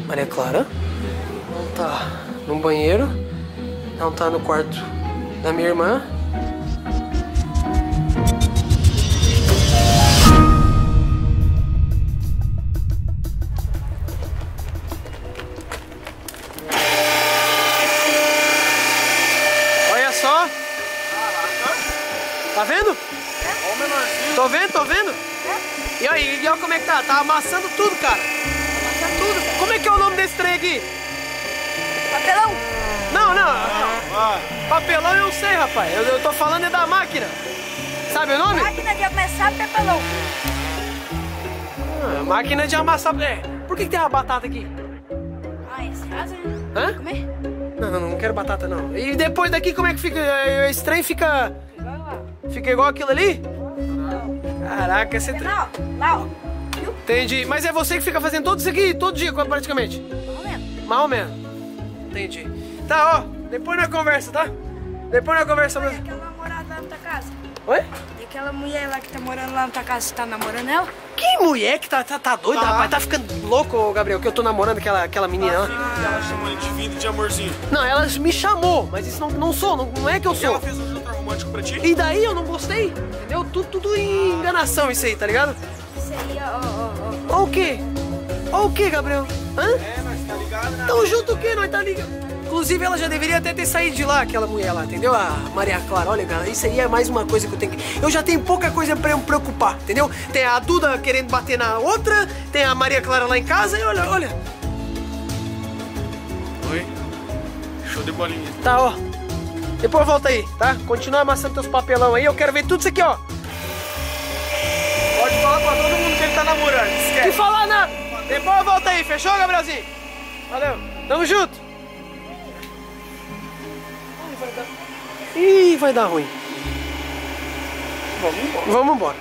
Maria Clara não tá no banheiro, não tá no quarto da minha irmã. Olha só. Tá vendo? Olha o menorzinho. Tô vendo. E olha como é que tá. Tá amassando tudo, cara. Amassando tudo. Como é que é o nome desse trem aqui? Papelão? Não. Papelão eu sei, rapaz. Eu tô falando é da máquina. Sabe o nome? Máquina de amassar papelão. Máquina de amassar. Por que tem uma batata aqui? Ah, esse caso, né? Hã? Comer? Não quero batata, não. E depois daqui, como é que fica? Esse trem fica... Fica igual aquilo ali? Caraca, esse trem... Lá, ó. Viu? Entendi. Mas é você que fica fazendo tudo isso aqui, todo dia, praticamente? Mais ou menos. Entendi. Tá, ó. Depois nós conversa, tá? Depois nós conversa mesmo. Aquela namorada lá na tua casa. Oi? E aquela mulher lá que tá morando lá na tua casa, você tá namorando ela? Que mulher que tá doida, rapaz? Tá ficando louco, Gabriel, que eu tô namorando aquela menina lá. Ela chamou ele de vida de amorzinho. Não, ela me chamou, mas isso não é que eu sou. Ela fez um jantar romântico pra ti? E daí eu não gostei, entendeu? Tudo em enganação isso aí, tá ligado? Isso aí, ó. Ó o quê? Ó o quê, Gabriel? Hã? Nós tá ligado, né? Tamo junto o quê? Nós tá ligado? Inclusive ela já deveria até ter saído de lá, aquela mulher lá, entendeu? A Maria Clara, olha, cara, isso aí é mais uma coisa que eu tenho que... Eu já tenho pouca coisa pra eu me preocupar, entendeu? Tem a Duda querendo bater na outra, tem a Maria Clara lá em casa e olha. Oi. Show de bolinha. Tá, ó. Depois volta aí, tá? Continua amassando teus papelão aí, eu quero ver tudo isso aqui, ó. Pode falar pra todo mundo que ele tá namorando, esquece. Não falar nada. Depois volta aí, fechou, Gabrielzinho? Valeu. Tamo junto. Ih, vai dar ruim. Vamos embora.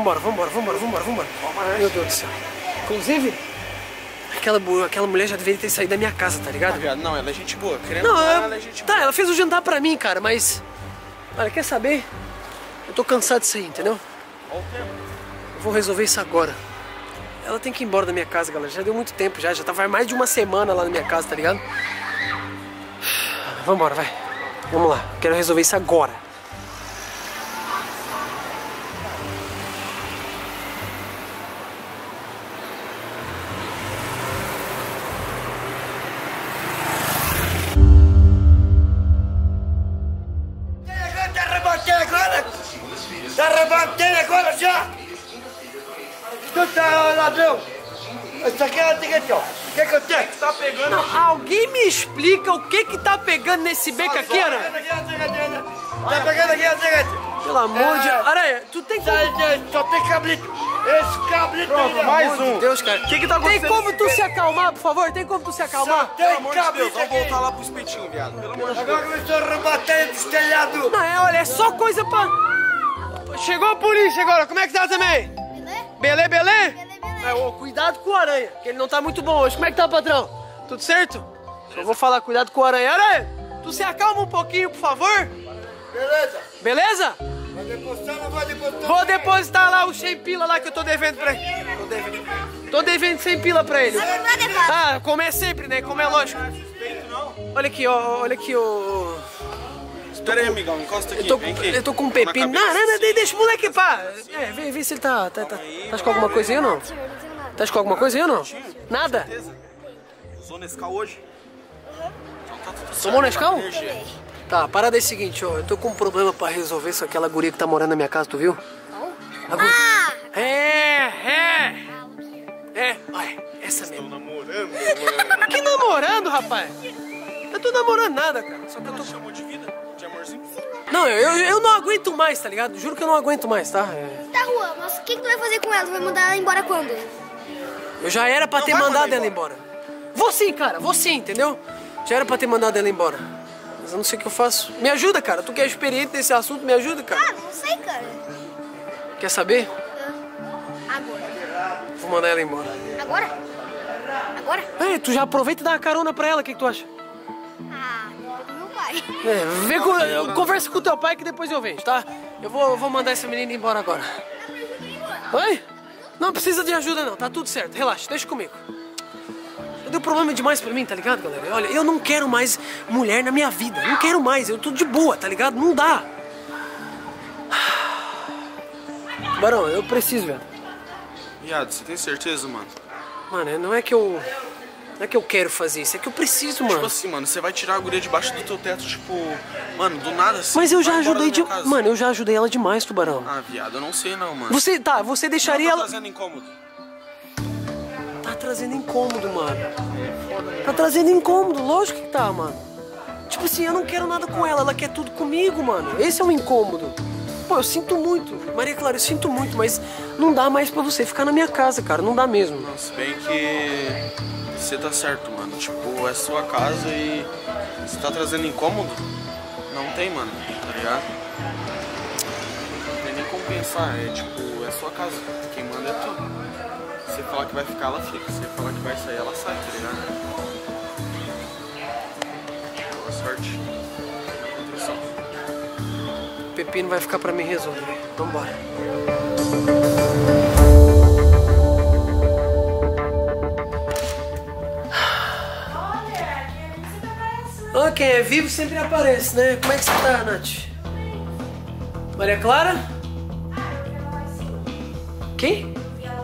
Meu Deus do céu. Inclusive, aquela mulher já deveria ter saído da minha casa, tá ligado? Viado, não, ela é gente boa. Querendo Não, falar, ela é gente boa. tá, ela fez o jantar pra mim, cara, mas... Olha, quer saber? Eu tô cansado disso aí, entendeu? Olha o tempo. Eu vou resolver isso agora. Ela tem que ir embora da minha casa, galera. Já deu muito tempo, já tava mais de uma semana lá na minha casa, tá ligado? Vambora, vai. Vamos lá, quero resolver isso agora. Te arrebatei agora já! Escuta, ladrão! Isso aqui é o seguinte, ó. O que eu tenho? Tá pegando Não, alguém me explica o que tá pegando nesse beco aqui, Aranha? Tá pegando aqui, ó, seguinte. Pelo amor de... Aranha, tu tem como... Só tem cabrito. Esse cabrito Pronto, aí, mais ó. um. Deus, cara. O que tá Tem acontecendo? como tu se acalmar, por favor? Tem como tu se acalmar? Tem Pelo amor de Deus, cabrito vamos aqui. voltar lá pro espetinho, viado. Pelo amor de Deus. Agora começou a rebater dos telhados. Não, olha, é só coisa pra... Chegou a polícia agora, como é que tá também? Belê? É, ô, cuidado com o Aranha, que ele não tá muito bom hoje. Como é que tá, patrão? Tudo certo? Só vou falar, cuidado com o Aranha. Aranha, tu se acalma um pouquinho, por favor? Beleza? Beleza? Vai depositar ou não vai depositar? Vou depositar lá os 100 pila lá que eu tô devendo pra ele. Tô devendo 100 pila pra ele. Ah, como é sempre, né? Como é lógico. Olha aqui, ó. Olha aqui, ó. Espera aí, amigão, encosta aqui. Vem aqui. Eu tô com um pepino. Não, deixa o moleque pá. É, vem se ele tá com alguma coisa aí ou não? Tá com alguma coisa aí ou não? Nada? Usou Nescau hoje? Tomou Nescau? Tá, a parada é a seguinte, ó. Eu tô com um problema pra resolver com aquela guria que tá morando na minha casa, tu viu? Olha, essa mesmo. Namorando, mano. Que namorando, rapaz? Eu tô namorando nada, cara. Só que eu tô... Chamou de vida? De amorzinho? Não, eu não aguento mais, tá ligado? Juro que eu não aguento mais, tá? Tá, Juan, mas o que tu vai fazer com ela? Tu vai mandar ela embora quando? Eu já era pra Não ter vai mandado mandar ela embora. Vou sim, cara, vou sim, entendeu? Já era pra ter mandado ela embora. Mas eu não sei o que eu faço. Me ajuda, cara. Tu que é experiente nesse assunto, me ajuda, cara. Ah, não sei, cara. Quer saber? Agora. Vou mandar ela embora. Agora? Agora? Ei, tu já aproveita e dá uma carona pra ela, o que tu acha? Ah, meu pai. Conversa com o teu pai que depois eu vejo, tá? Eu vou mandar essa menina embora agora. Oi? Não precisa de ajuda não, tá tudo certo. Relaxa, deixa comigo. deu problema demais pra mim, tá ligado, galera? Olha, eu não quero mais mulher na minha vida. Não quero mais, eu tô de boa, tá ligado? Não dá. Barão, eu preciso, velho. Viado, você tem certeza, mano? Mano, não é que eu quero fazer isso, é que eu preciso, mano. Tipo assim, mano, você vai tirar a guria debaixo do teu teto, tipo... Mano, do nada assim. Mas eu já vai embora ajudei da minha casa. Mano, eu já ajudei ela demais, Tubarão. Ah, viado, eu não sei não, mano. Você deixaria Tá ela... trazendo incômodo. Tá trazendo incômodo, mano. Tá trazendo incômodo, lógico que tá, mano. Tipo assim, eu não quero nada com ela quer tudo comigo, mano. Esse é um incômodo. Pô, eu sinto muito. Maria Clara, eu sinto muito, mas não dá mais pra você ficar na minha casa, cara. Não dá mesmo. Não, se bem que... Você tá certo, mano. Tipo, é sua casa e... Você tá trazendo incômodo? Não tem, mano. Tá ligado? Não tem nem como pensar. É tipo, é sua casa. Quem manda é tu. Se você falar que vai ficar, ela fica. Se você falar que vai sair, ela sai, tá ligado? Boa sorte. Atenção. Pepino vai ficar pra mim resolver. Vambora. Ah, quem é vivo sempre aparece, né? Como é que você tá, Nath? Maria Clara? Quem?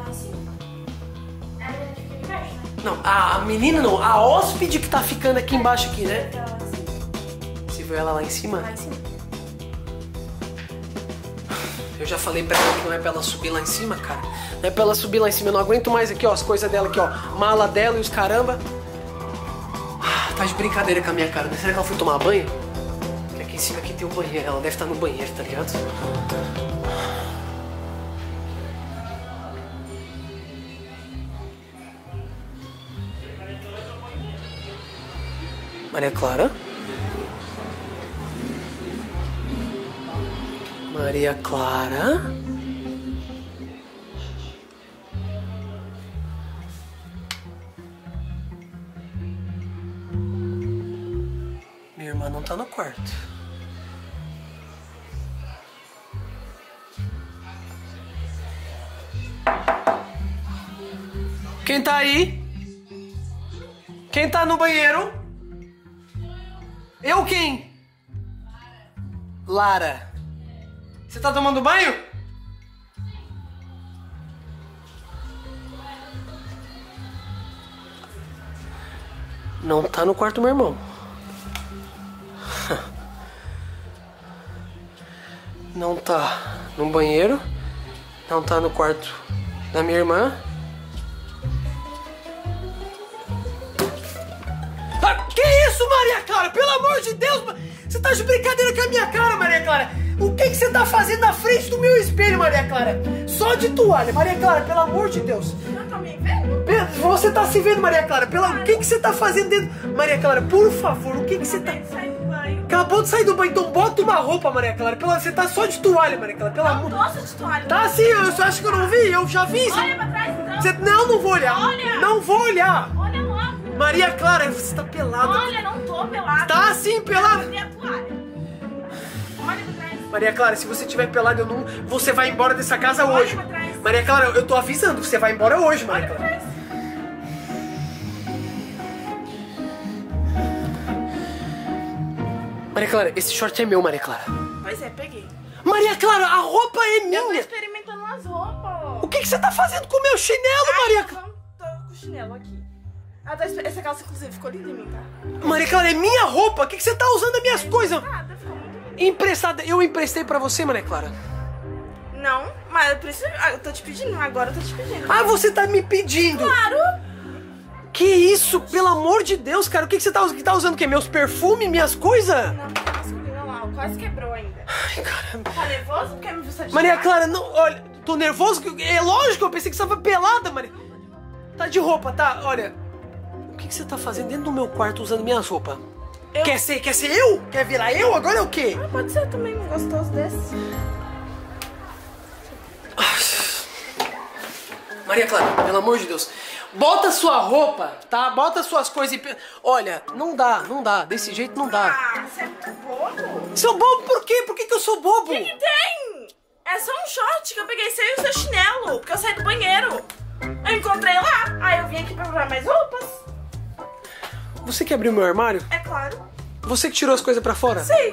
Não, a menina não, a hóspede que tá ficando aqui embaixo aqui, né? Você viu ela lá em cima? Lá em cima. Eu já falei pra ela que não é pra ela subir lá em cima, cara. Não é pra ela subir lá em cima, eu não aguento mais aqui, ó, as coisas dela aqui, ó. Mala dela e os caramba. Tá de brincadeira com a minha cara, né? Será que ela foi tomar banho? Porque aqui em cima aqui tem um banheiro, ela deve estar no banheiro, tá ligado? Maria Clara? Maria Clara? Minha irmã não tá no quarto. Quem tá aí? Quem tá no banheiro? Eu quem? Lara. Você tá tomando banho? Não tá no quarto do meu irmão. Não tá no banheiro. Não tá no quarto da minha irmã. Ah, que isso, Maria Clara? Pelo amor de Deus! Você tá de brincadeira com a minha cara, Maria Clara? O que você tá fazendo na frente do meu espelho, Maria Clara? Só de toalha, Maria Clara, pelo amor de Deus. Eu tô me vendo? Você tá se vendo, Maria Clara? O que você tá fazendo dentro? Maria Clara, por favor, o que você tá... Acabou de sair do banho, então bota uma roupa, Maria Clara. Você tá só de toalha, Maria Clara. Pelo amor... Não gosto de toalha. Tá sim, eu acho que eu não vi, eu já vi. Olha pra trás, então. Não vou olhar. Olha. Não vou olhar. Olha logo. Maria Clara, você tá pelada. Olha, não tô pelada. Tá sim, pelada. Cadê a toalha? Olha pra trás. Maria Clara, se você estiver pelada, você vai embora dessa casa hoje. Olha pra trás. Maria Clara, eu tô avisando, você vai embora hoje, Maria Olha pra Clara. trás. Maria Clara, esse short é meu, Maria Clara. Pois é, peguei. Maria Clara, a roupa é Eu tô minha. experimentando as roupas. O que você tá fazendo com o meu chinelo, Maria Clara? Tô com o chinelo aqui. Essa calça, inclusive, ficou linda em mim, tá? Maria Clara, é minha roupa. O que você tá usando as minhas coisas? Nada, ficou muito linda. Emprestada. Eu emprestei pra você, Maria Clara. Não, mas eu preciso. Eu tô te pedindo, agora eu tô te pedindo. Ah, você tá me pedindo. Claro! Que isso? Pelo amor de Deus, cara. O que você tá usando? Tá usando o quê? Meus perfumes, minhas coisas? Não, tá escondendo lá, quase quebrou ainda. Ai, caramba. Tá nervoso porque me viu só de Maria tarde? Clara, não, olha, tô nervoso. É lógico, eu pensei que você tava pelada, Maria. Tá de roupa, tá? Olha, o que você tá fazendo dentro do meu quarto usando minhas roupas? Quer ser eu? Quer virar eu? Agora é o quê? Ah, pode ser também um gostoso desse. Maria Clara, pelo amor de Deus. Bota sua roupa, tá? Bota suas coisas e... Olha, não dá. Desse jeito não dá. Ah, você é muito bobo. Sou bobo por quê? Por que eu sou bobo? O que tem? É só um short que eu peguei seu e o seu chinelo, porque eu saí do banheiro. Eu encontrei lá, aí eu vim aqui pra procurar mais roupas. Você que abriu meu armário? É claro. Você que tirou as coisas pra fora? Sim.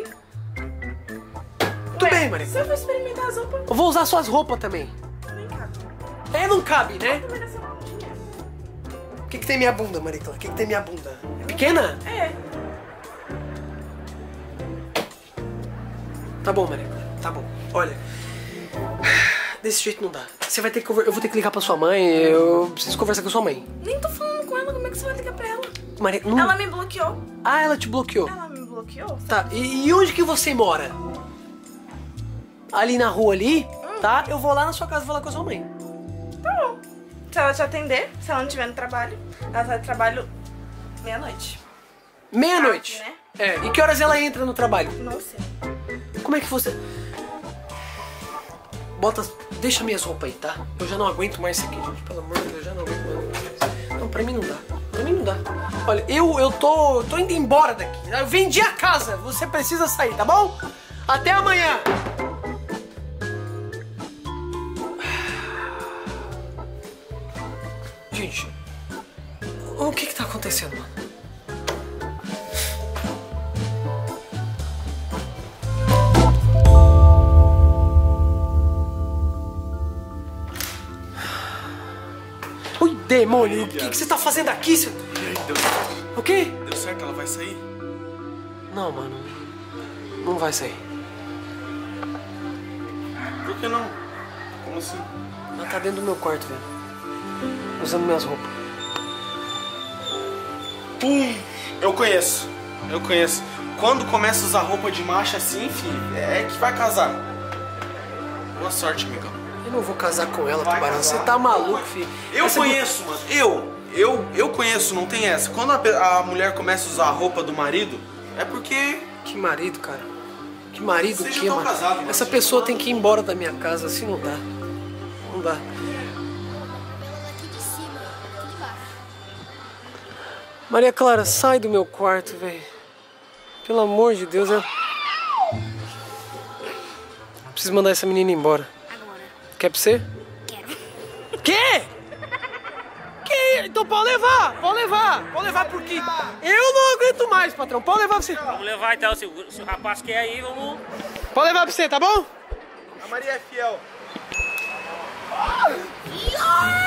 Tudo bem, Marica. Você vai experimentar as roupas? Eu vou usar suas roupas também. Nem cabe. É, não cabe, né? Também deve ser uma bundinha. O que tem minha bunda, Marica? O que tem minha bunda? É pequena? É. Tá bom, Marica. Tá bom. Olha, desse jeito não dá. Você vai ter que... Eu vou ter que ligar pra sua mãe. Eu preciso conversar com a sua mãe. Nem tô falando com ela. Como é que você vai ligar pra ela? Marica, não... Ela me bloqueou. Ah, ela te bloqueou. Ela me bloqueou? Tá, e onde que você mora? Ali na rua ali, tá? Eu vou lá na sua casa falar com a sua mãe. Tá bom. Se ela te atender, se ela não estiver no trabalho, ela sai do trabalho meia-noite. Meia-noite? Tarde, É, e que horas ela entra no trabalho? Não sei. Como é que você... Deixa minhas roupas aí, tá? Eu já não aguento mais isso aqui, gente. Pelo amor de Deus, eu já não aguento mais. Não, pra mim não dá. Pra mim não dá. Olha, eu tô indo embora daqui. Eu vendi a casa. Você precisa sair, tá bom? Até amanhã. Gente, o que tá acontecendo, mano? Oi, demônio, o que você tá fazendo aqui, seu... Deu certo. O quê? Deu certo, ela vai sair? Não, mano. Não vai sair. Por que não? Como assim? Ela tá dentro do meu quarto, velho. Usando minhas roupas. Eu conheço. Quando começa a usar roupa de macho assim, filho, é que vai casar. Boa sorte, amigão. Eu não vou casar com ela, Vai Tubarão. casar. Você tá maluco, filho. Eu Essa conheço, mano. Eu conheço, não tem essa. Quando a mulher começa a usar a roupa do marido, é porque... Que marido, cara. Que marido Vocês que, já tão mano? casados, mano. Essa pessoa tem que ir embora da minha casa, assim não dá. Não dá. Aqui de cima, aqui de baixo. Maria Clara, sai do meu quarto, velho. Pelo amor de Deus, eu... Preciso mandar essa menina embora. Agora. Quer pra você? Quero. Quê? Que? Então pode levar, pode levar porque eu não aguento mais, patrão. Pode levar pra você. Vamos levar então, se o rapaz quer aí, vamos... Pode levar pra você, tá bom? A Maria é fiel. Ah!